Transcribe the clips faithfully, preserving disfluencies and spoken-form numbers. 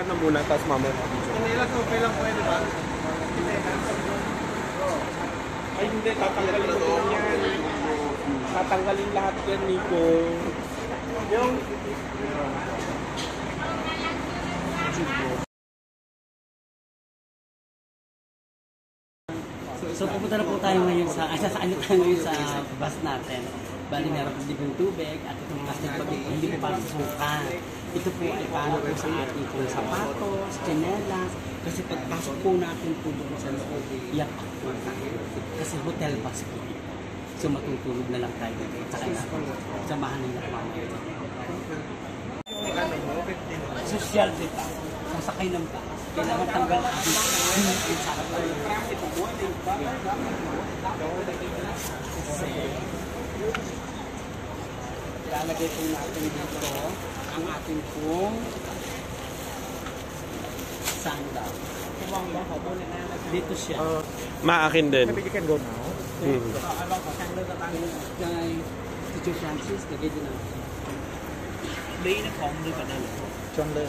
ka na muna, tapos mamaya mag-video. Hindi lang, okay lang pwede ba? Ay hindi, tatanggalin mo lang yan. Tatanggalin lahat yan, Nico. Yung... So, so pupunta na po tayo ngayon sa, asa saan na tayo ngayon sa bus natin. Bali meron po dibong tubig at itong plastic bag hindi po para sa suka. Ito po ay para po sa ating kung sapatos, tsinelas, kasi pagpasok po natin po doon sa loob, iyak po tayo. Kasi hotel bus po. So matutulog na lang tayo dito. Tsaka na, samahan nila mamaya. Social dito. Sasakay ng bus. Kailangan tanggal ang sarap tayo. Kasi lalagay po natin dito ang ating pong sandal. Dito siya. Uh, Maakin din. Maybe you can go now. Hmm. Kay Teacher Francis, lagay din natin. May na kong doon pa dala. Chandler.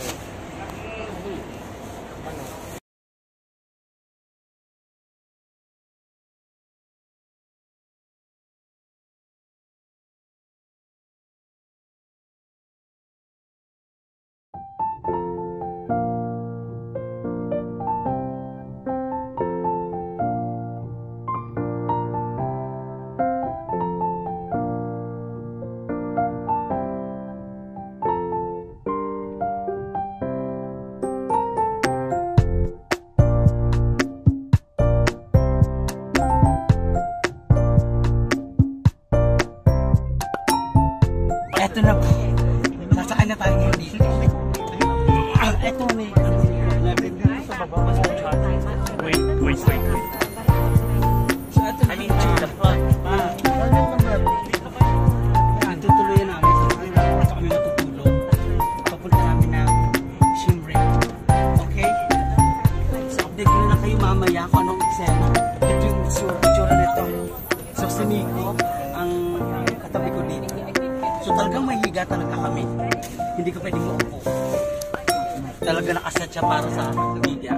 Ito na po. Sasakay na tayo ngayon dito. Ito may sa baba. Wait, wait, wait. So ito na the front. Tutuloyan namin. Ito kami matutulog. Papunta namin ng Shimre. Okay? So update ko na kayo mamaya kung anong eksena. Ito yung tsura nito. So si Nico, ang katabi ko dito. So talagang mahiga talaga kami. Hindi ko pwedeng maupo. Talaga nakaset siya para sa media.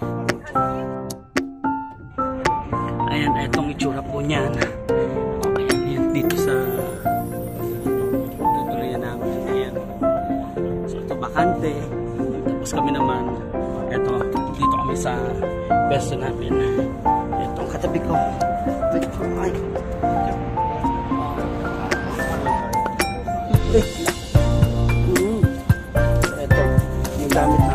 Ayan, itong itsura po niyan. Ayan, yan, dito sa tutuloyan namin. Ayan. So ito bakante. Tapos kami naman, ito, dito kami sa pesto namin. Itong katabi ko. Ay. Mm. Ito, yung gamit